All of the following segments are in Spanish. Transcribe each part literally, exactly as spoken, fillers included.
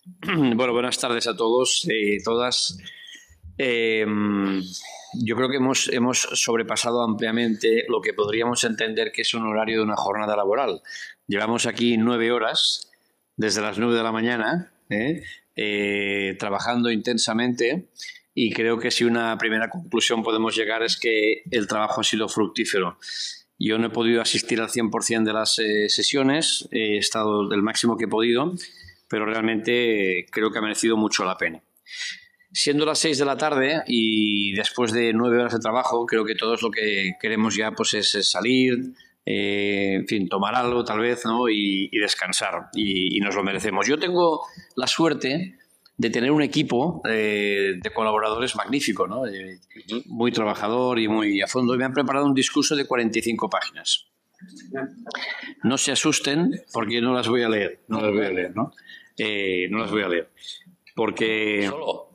Bueno, buenas tardes a todos y eh, todas. Eh, yo creo que hemos, hemos sobrepasado ampliamente lo que podríamos entender que es un horario de una jornada laboral. Llevamos aquí nueve horas, desde las nueve de la mañana, ¿eh? Eh, trabajando intensamente, y creo que si una primera conclusión podemos llegar es que el trabajo ha sido fructífero. Yo no he podido asistir al cien por cien de las eh, sesiones, he estado del máximo que he podido, pero realmente creo que ha merecido mucho la pena. Siendo las seis de la tarde y después de nueve horas de trabajo, creo que todos lo que queremos ya pues es, es salir, eh, en fin, tomar algo tal vez, ¿no? y, y descansar, y, y nos lo merecemos. Yo tengo la suerte de tener un equipo eh, de colaboradores magnífico, ¿no? Eh, muy trabajador y muy a fondo, y me han preparado un discurso de cuarenta y cinco páginas. No se asusten porque no las voy a leer, no las voy a leer, ¿no? Eh, no las voy a leer. Porque... ¿Solo?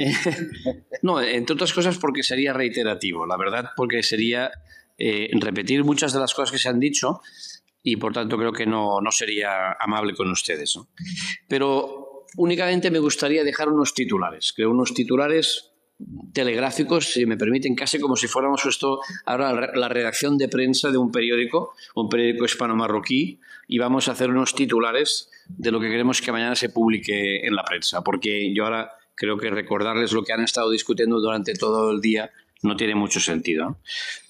No, entre otras cosas porque sería reiterativo, la verdad, porque sería eh, repetir muchas de las cosas que se han dicho y por tanto creo que no, no sería amable con ustedes, ¿no? Pero únicamente me gustaría dejar unos titulares, creo unos titulares telegráficos, si me permiten, casi como si fuéramos esto ahora la redacción de prensa de un periódico, un periódico hispano-marroquí, y vamos a hacer unos titulares de lo que queremos que mañana se publique en la prensa, porque yo ahora creo que recordarles lo que han estado discutiendo durante todo el día no tiene mucho sentido, ¿no?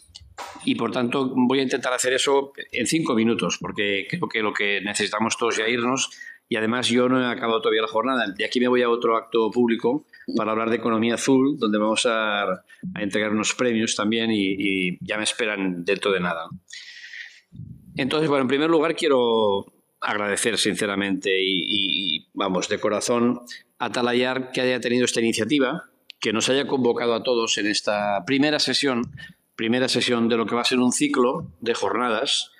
Y por tanto voy a intentar hacer eso en cinco minutos, porque creo que lo que necesitamos todos ya irnos, y además yo no he acabado todavía la jornada. De aquí me voy a otro acto público para hablar de economía azul, donde vamos a, a entregar unos premios también, y, y ya me esperan dentro de nada. Entonces, bueno, en primer lugar quiero agradecer sinceramente y, y vamos, de corazón a Talayar que haya tenido esta iniciativa, que nos haya convocado a todos en esta primera sesión, primera sesión de lo que va a ser un ciclo de jornadas,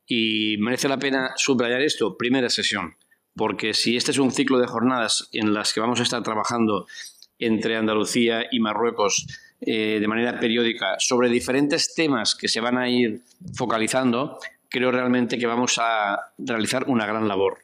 y merece la pena subrayar esto, primera sesión, porque si este es un ciclo de jornadas en las que vamos a estar trabajando entre Andalucía y Marruecos eh, de manera periódica sobre diferentes temas que se van a ir focalizando, creo realmente que vamos a realizar una gran labor.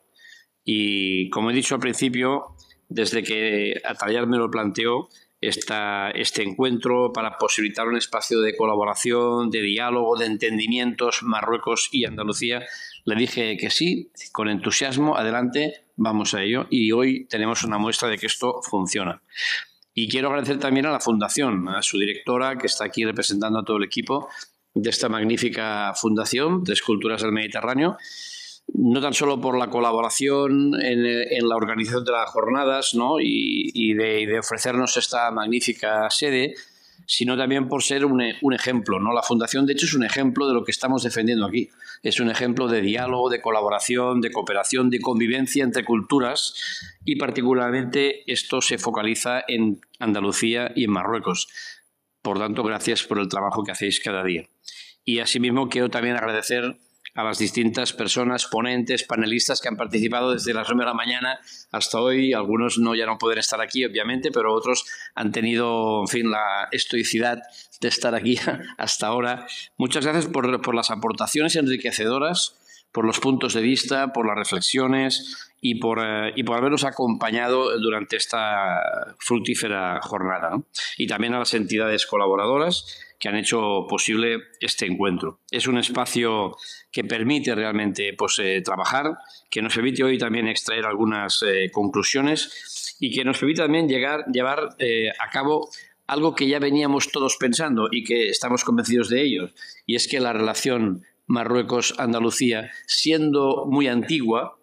Y como he dicho al principio, desde que Atalayar me lo planteó, esta, este encuentro para posibilitar un espacio de colaboración, de diálogo, de entendimientos, Marruecos y Andalucía, le dije que sí, con entusiasmo, adelante, vamos a ello, y hoy tenemos una muestra de que esto funciona. Y quiero agradecer también a la Fundación, a su directora, que está aquí representando a todo el equipo de esta magnífica fundación, Tres Culturas del Mediterráneo, no tan solo por la colaboración en, en la organización de las jornadas, ¿no? y, y, de, y de ofrecernos esta magnífica sede, sino también por ser un, un ejemplo, ¿no? La Fundación, de hecho, es un ejemplo de lo que estamos defendiendo aquí. Es un ejemplo de diálogo, de colaboración, de cooperación, de convivencia entre culturas, y particularmente esto se focaliza en Andalucía y en Marruecos. Por tanto, gracias por el trabajo que hacéis cada día. Y asimismo quiero también agradecer a las distintas personas, ponentes, panelistas que han participado desde las nueve de la mañana hasta hoy. Algunos no ya no pueden estar aquí, obviamente, pero otros han tenido, en fin, la estoicidad de estar aquí hasta ahora. Muchas gracias por, por las aportaciones enriquecedoras, por los puntos de vista, por las reflexiones y por, eh, y por habernos acompañado durante esta fructífera jornada, ¿no? Y también a las entidades colaboradoras que han hecho posible este encuentro. Es un espacio que permite realmente pues, eh, trabajar, que nos permite hoy también extraer algunas eh, conclusiones y que nos permite también llegar, llevar eh, a cabo algo que ya veníamos todos pensando y que estamos convencidos de ello, y es que la relación Marruecos-Andalucía, siendo muy antigua,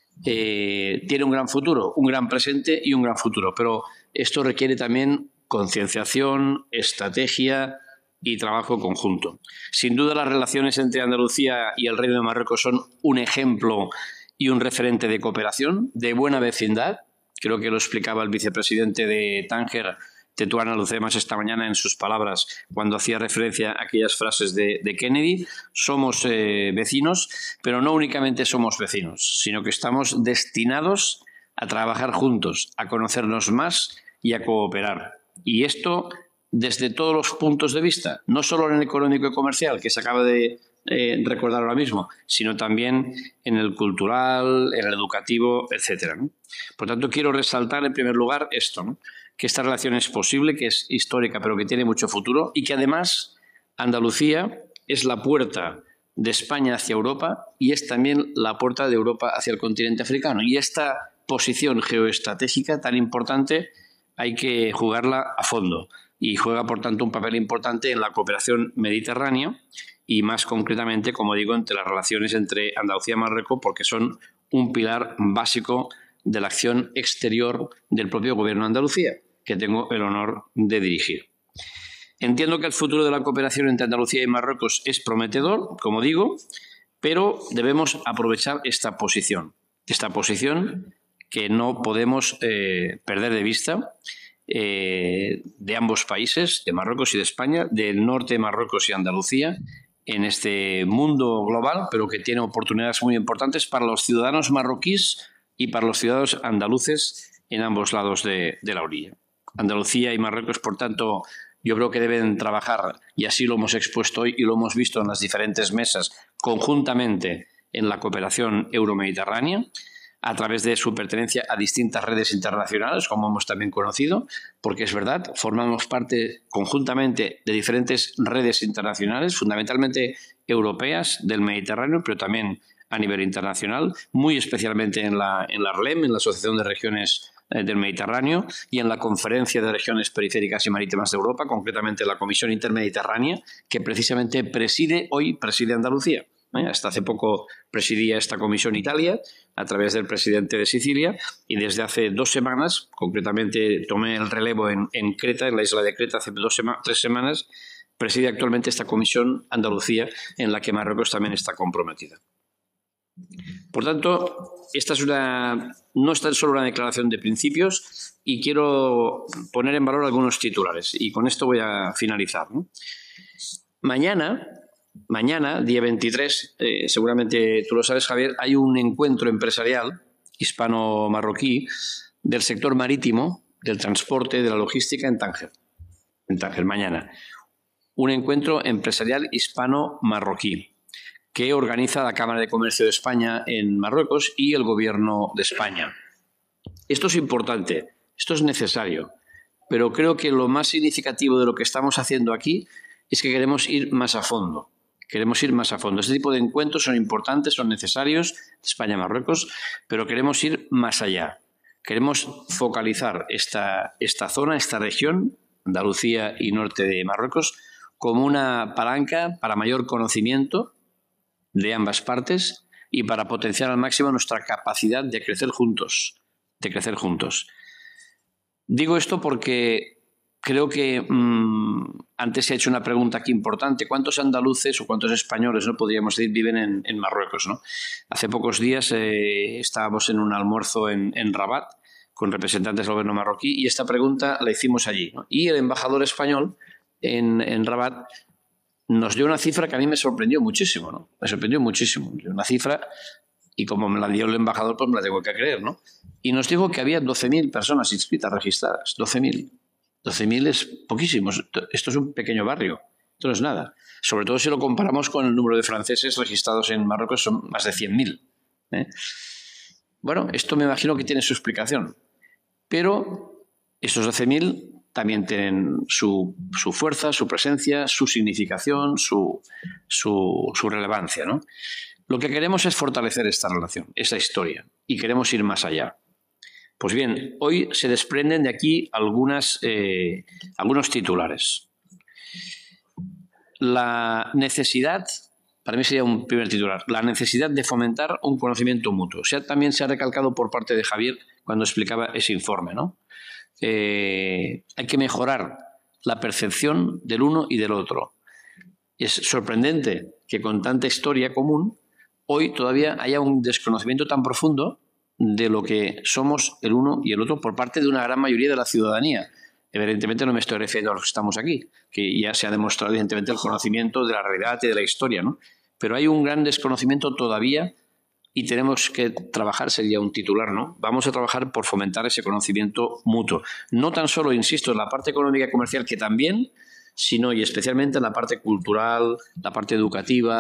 eh, tiene un gran futuro, un gran presente y un gran futuro, pero esto requiere también concienciación, estrategia y trabajo conjunto. Sin duda, las relaciones entre Andalucía y el Reino de Marruecos son un ejemplo y un referente de cooperación, de buena vecindad. Creo que lo explicaba el vicepresidente de Tánger, Tetuán Alucemas, esta mañana en sus palabras cuando hacía referencia a aquellas frases de, de Kennedy. Somos eh, vecinos, pero no únicamente somos vecinos, sino que estamos destinados a trabajar juntos, a conocernos más y a cooperar. Y esto desde todos los puntos de vista, no solo en el económico y comercial, que se acaba de eh, recordar ahora mismo, sino también en el cultural, en el educativo, etcétera, ¿no? Por tanto, quiero resaltar en primer lugar esto, ¿no? Que esta relación es posible, que es histórica, pero que tiene mucho futuro y que además Andalucía es la puerta de España hacia Europa y es también la puerta de Europa hacia el continente africano. Y esta posición geoestratégica tan importante hay que jugarla a fondo y juega, por tanto, un papel importante en la cooperación mediterránea y más concretamente, como digo, entre las relaciones entre Andalucía y Marruecos, porque son un pilar básico de la acción exterior del propio gobierno de Andalucía, que tengo el honor de dirigir. Entiendo que el futuro de la cooperación entre Andalucía y Marruecos es prometedor, como digo, pero debemos aprovechar esta posición, esta posición que no podemos eh, perder de vista eh, de ambos países, de Marruecos y de España, del norte de Marruecos y Andalucía, en este mundo global, pero que tiene oportunidades muy importantes para los ciudadanos marroquíes y para los ciudadanos andaluces en ambos lados de, de la orilla. Andalucía y Marruecos, por tanto, yo creo que deben trabajar, y así lo hemos expuesto hoy y lo hemos visto en las diferentes mesas, conjuntamente en la cooperación euromediterránea, a través de su pertenencia a distintas redes internacionales, como hemos también conocido, porque es verdad, formamos parte conjuntamente de diferentes redes internacionales, fundamentalmente europeas del Mediterráneo, pero también a nivel internacional, muy especialmente en la, en la R L E M, en la Asociación de Regiones del Mediterráneo, y en la Conferencia de Regiones Periféricas y Marítimas de Europa, concretamente la Comisión Intermediterránea, que precisamente preside hoy, preside Andalucía. ¿Eh? Hasta hace poco presidía esta comisión Italia, a través del presidente de Sicilia, y desde hace dos semanas, concretamente tomé el relevo en, en Creta, en la isla de Creta, hace dos sema- tres semanas, preside actualmente esta comisión Andalucía, en la que Marruecos también está comprometida. Por tanto, esta es una, no es tan solo una declaración de principios y quiero poner en valor algunos titulares y con esto voy a finalizar, ¿no? Mañana, mañana, día veintitrés, eh, seguramente tú lo sabes, Javier, hay un encuentro empresarial hispano-marroquí del sector marítimo, del transporte, de la logística en Tánger. En Tánger, mañana. Un encuentro empresarial hispano-marroquí que organiza la Cámara de Comercio de España en Marruecos y el Gobierno de España. Esto es importante, esto es necesario, pero creo que lo más significativo de lo que estamos haciendo aquí es que queremos ir más a fondo. Queremos ir más a fondo. Este tipo de encuentros son importantes, son necesarios, España-Marruecos, pero queremos ir más allá. Queremos focalizar esta, esta zona, esta región, Andalucía y norte de Marruecos, como una palanca para mayor conocimiento de ambas partes y para potenciar al máximo nuestra capacidad de crecer juntos, de crecer juntos. Digo esto porque creo que mmm, antes se ha hecho una pregunta aquí importante. ¿Cuántos andaluces o cuántos españoles, no podríamos decir, viven en, en Marruecos, ¿no? Hace pocos días eh, estábamos en un almuerzo en, en Rabat con representantes del gobierno marroquí y esta pregunta la hicimos allí, ¿no? Y el embajador español en, en Rabat nos dio una cifra que a mí me sorprendió muchísimo, ¿no? Me sorprendió muchísimo. Una cifra, y como me la dio el embajador, pues me la tengo que creer, ¿no? Y nos dijo que había doce mil personas inscritas, registradas. doce mil. doce mil es poquísimo. Esto es un pequeño barrio. Esto no es nada. Sobre todo si lo comparamos con el número de franceses registrados en Marruecos, son más de cien mil. ¿eh? Bueno, esto me imagino que tiene su explicación. Pero esos doce mil también tienen su, su fuerza, su presencia, su significación, su, su, su relevancia, ¿no? Lo que queremos es fortalecer esta relación, esta historia, y queremos ir más allá. Pues bien, hoy se desprenden de aquí algunas, eh, algunos titulares. La necesidad, para mí sería un primer titular, la necesidad de fomentar un conocimiento mutuo. O sea, también se ha recalcado por parte de Javier cuando explicaba ese informe, ¿no? Eh, hay que mejorar la percepción del uno y del otro. Es sorprendente que con tanta historia común hoy todavía haya un desconocimiento tan profundo de lo que somos el uno y el otro por parte de una gran mayoría de la ciudadanía. Evidentemente no me estoy refiriendo a los que estamos aquí, que ya se ha demostrado evidentemente el conocimiento de la realidad y de la historia, ¿no? Pero hay un gran desconocimiento todavía y tenemos que trabajar, sería un titular, ¿no? Vamos a trabajar por fomentar ese conocimiento mutuo. No tan solo, insisto, en la parte económica y comercial, que también, sino y especialmente en la parte cultural, la parte educativa,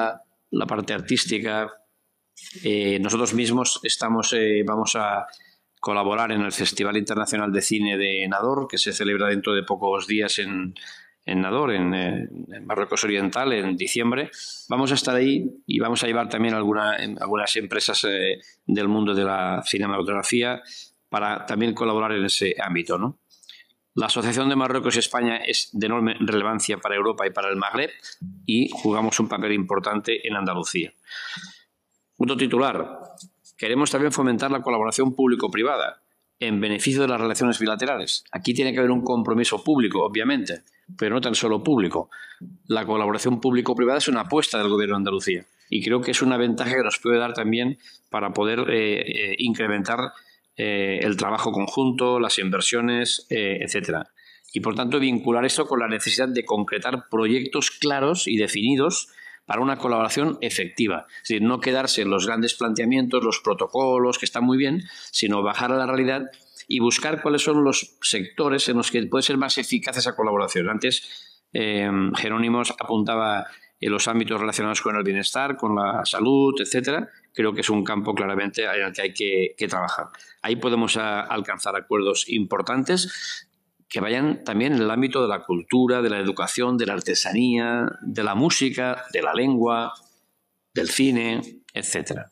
la parte artística. Eh, nosotros mismos estamos, eh, vamos a colaborar en el Festival Internacional de Cine de Nador, que se celebra dentro de pocos días en, en Nador, en, en Marruecos Oriental, en diciembre. Vamos a estar ahí y vamos a llevar también alguna, algunas empresas eh, del mundo de la cinematografía para también colaborar en ese ámbito, ¿no? La Asociación de Marruecos y España es de enorme relevancia para Europa y para el Magreb y jugamos un papel importante en Andalucía. Otro titular. Queremos también fomentar la colaboración público-privada en beneficio de las relaciones bilaterales. Aquí tiene que haber un compromiso público, obviamente, pero no tan solo público. La colaboración público-privada es una apuesta del Gobierno de Andalucía y creo que es una ventaja que nos puede dar también para poder eh, eh, incrementar eh, el trabajo conjunto, las inversiones, eh, etcétera. Y, por tanto, vincular esto con la necesidad de concretar proyectos claros y definidos para una colaboración efectiva. Es decir, no quedarse en los grandes planteamientos, los protocolos, que están muy bien, sino bajar a la realidad y buscar cuáles son los sectores en los que puede ser más eficaz esa colaboración. Antes, eh, Jerónimos apuntaba en los ámbitos relacionados con el bienestar, con la salud, etcétera. Creo que es un campo claramente en el que hay que, que trabajar. Ahí podemos a, alcanzar acuerdos importantes que vayan también en el ámbito de la cultura, de la educación, de la artesanía, de la música, de la lengua, del cine, etcétera.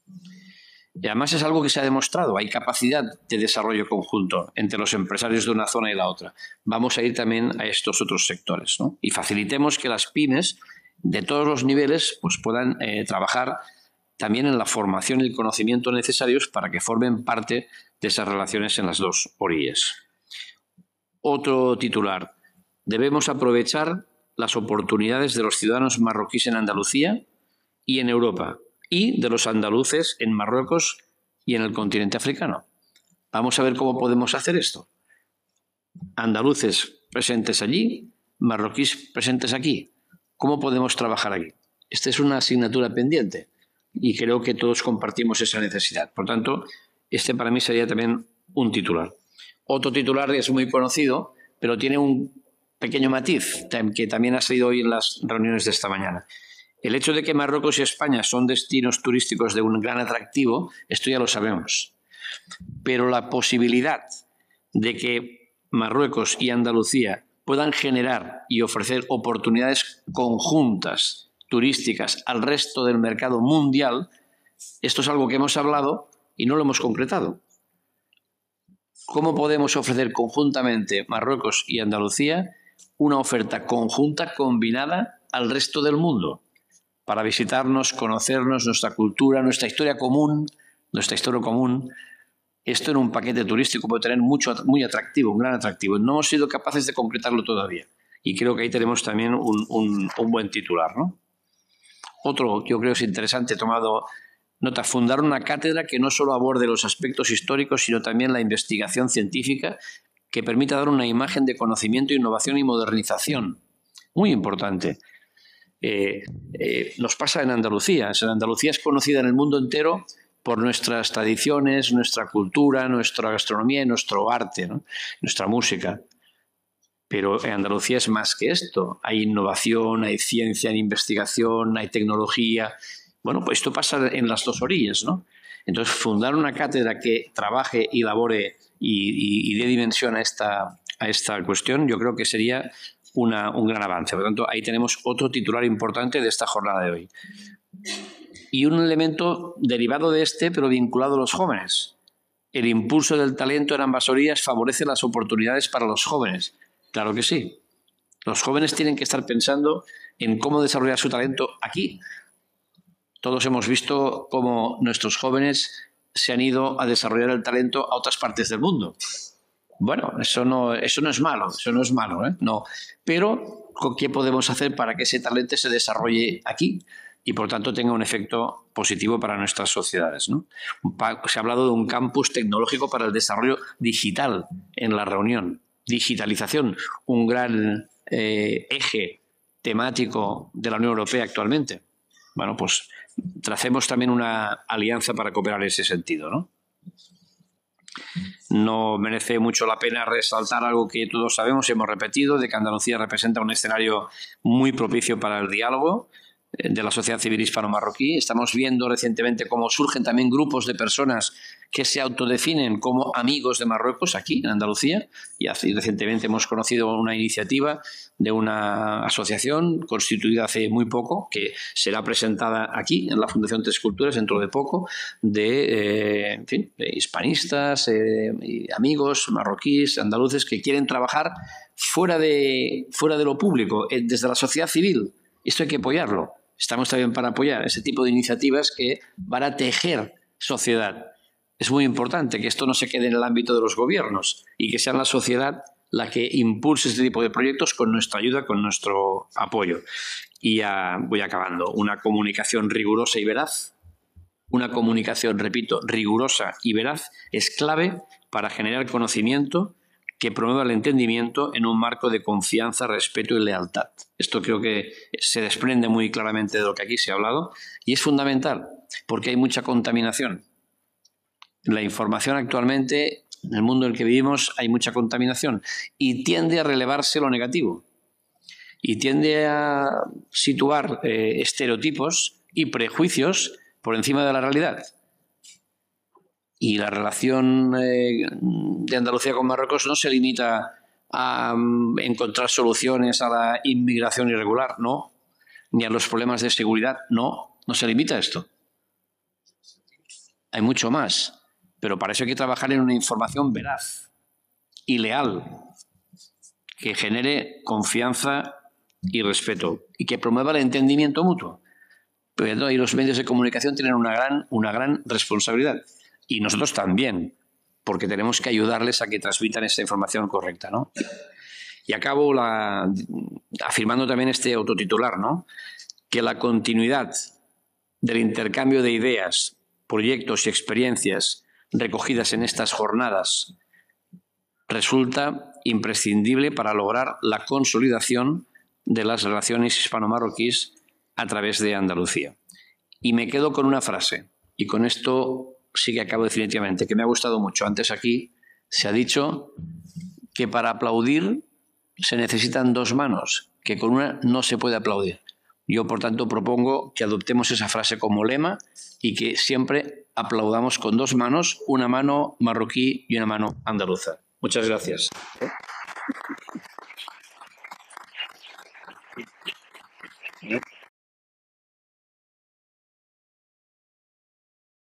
Y además es algo que se ha demostrado, hay capacidad de desarrollo conjunto entre los empresarios de una zona y la otra. Vamos a ir también a estos otros sectores, ¿no? Y facilitemos que las pymes de todos los niveles pues, puedan eh, trabajar también en la formación y el conocimiento necesarios para que formen parte de esas relaciones en las dos orillas. Otro titular. Debemos aprovechar las oportunidades de los ciudadanos marroquíes en Andalucía y en Europa y de los andaluces en Marruecos y en el continente africano. Vamos a ver cómo podemos hacer esto. Andaluces presentes allí, marroquíes presentes aquí. ¿Cómo podemos trabajar aquí? Esta es una asignatura pendiente y creo que todos compartimos esa necesidad. Por tanto, este para mí sería también un titular. Otro titular es muy conocido, pero tiene un pequeño matiz que también ha salido hoy en las reuniones de esta mañana. El hecho de que Marruecos y España son destinos turísticos de un gran atractivo, esto ya lo sabemos. Pero la posibilidad de que Marruecos y Andalucía puedan generar y ofrecer oportunidades conjuntas turísticas al resto del mercado mundial, esto es algo que hemos hablado y no lo hemos concretado. ¿Cómo podemos ofrecer conjuntamente Marruecos y Andalucía una oferta conjunta combinada al resto del mundo para visitarnos, conocernos, nuestra cultura, nuestra historia común, nuestra historia común? Esto en un paquete turístico puede tener mucho, muy atractivo, un gran atractivo. No hemos sido capaces de concretarlo todavía y creo que ahí tenemos también un, un, un buen titular, ¿no? Otro que yo creo que es interesante, tomado nota, fundar una cátedra que no solo aborde los aspectos históricos, sino también la investigación científica que permita dar una imagen de conocimiento, innovación y modernización. Muy importante. Eh, eh, nos pasa en Andalucía. En Andalucía es conocida en el mundo entero por nuestras tradiciones, nuestra cultura, nuestra gastronomía y nuestro arte, ¿no? Nuestra música. Pero en Andalucía es más que esto. Hay innovación, hay ciencia, hay investigación, hay tecnología. Bueno, pues esto pasa en las dos orillas, ¿no? Entonces, fundar una cátedra que trabaje y elabore y, y, y dé dimensión a esta, a esta cuestión, yo creo que sería una, un gran avance. Por lo tanto, ahí tenemos otro titular importante de esta jornada de hoy. Y un elemento derivado de este, pero vinculado a los jóvenes. El impulso del talento en ambas orillas favorece las oportunidades para los jóvenes. Claro que sí. Los jóvenes tienen que estar pensando en cómo desarrollar su talento aquí. Todos hemos visto cómo nuestros jóvenes se han ido a desarrollar el talento a otras partes del mundo. Bueno, eso no, eso no es malo, eso no es malo, ¿eh? No. Pero, ¿qué podemos hacer para que ese talento se desarrolle aquí y, por tanto, tenga un efecto positivo para nuestras sociedades, ¿no? Se ha hablado de un campus tecnológico para el desarrollo digital en la reunión. Digitalización, un gran eh, eje temático de la Unión Europea actualmente. Bueno, pues tracemos también una alianza para cooperar en ese sentido, ¿no? No merece mucho la pena resaltar algo que todos sabemos y hemos repetido, de que Andalucía representa un escenario muy propicio para el diálogo. de la sociedad civil hispano-marroquí. Estamos viendo recientemente cómo surgen también grupos de personas que se autodefinen como amigos de Marruecos aquí en Andalucía, y así recientemente hemos conocido una iniciativa de una asociación constituida hace muy poco, que será presentada aquí en la Fundación Tres Culturas dentro de poco, de, eh, en fin, de hispanistas, eh, y amigos marroquíes, andaluces, que quieren trabajar fuera de, fuera de lo público, eh, desde la sociedad civil. Esto hay que apoyarlo. Estamos también para apoyar ese tipo de iniciativas que van a tejer sociedad. Es muy importante que esto no se quede en el ámbito de los gobiernos y que sea la sociedad la que impulse este tipo de proyectos con nuestra ayuda, con nuestro apoyo. Y ya voy acabando. Una comunicación rigurosa y veraz, una comunicación, repito, rigurosa y veraz es clave para generar conocimiento que promueva el entendimiento en un marco de confianza, respeto y lealtad. Esto creo que se desprende muy claramente de lo que aquí se ha hablado y es fundamental porque hay mucha contaminación. La información actualmente, en el mundo en el que vivimos, hay mucha contaminación y tiende a relevarse lo negativo y tiende a situar eh, estereotipos y prejuicios por encima de la realidad. Y la relación eh, de Andalucía con Marruecos no se limita a um, encontrar soluciones a la inmigración irregular, no, ni a los problemas de seguridad, no, no se limita a esto. Hay mucho más. Pero para eso hay que trabajar en una información veraz y leal, que genere confianza y respeto y que promueva el entendimiento mutuo. Pero ahí los medios de comunicación tienen una gran, una gran responsabilidad. Y nosotros también, porque tenemos que ayudarles a que transmitan esta información correcta, ¿no? Y acabo la, afirmando también este autotitular, ¿no? Que la continuidad del intercambio de ideas, proyectos y experiencias recogidas en estas jornadas resulta imprescindible para lograr la consolidación de las relaciones hispano-marroquíes a través de Andalucía. Y me quedo con una frase, y con esto sí que acabo definitivamente, que me ha gustado mucho. Antes aquí se ha dicho que para aplaudir se necesitan dos manos, que con una no se puede aplaudir. Yo, por tanto, propongo que adoptemos esa frase como lema y que siempre aplaudamos con dos manos, una mano marroquí y una mano andaluza. Muchas gracias.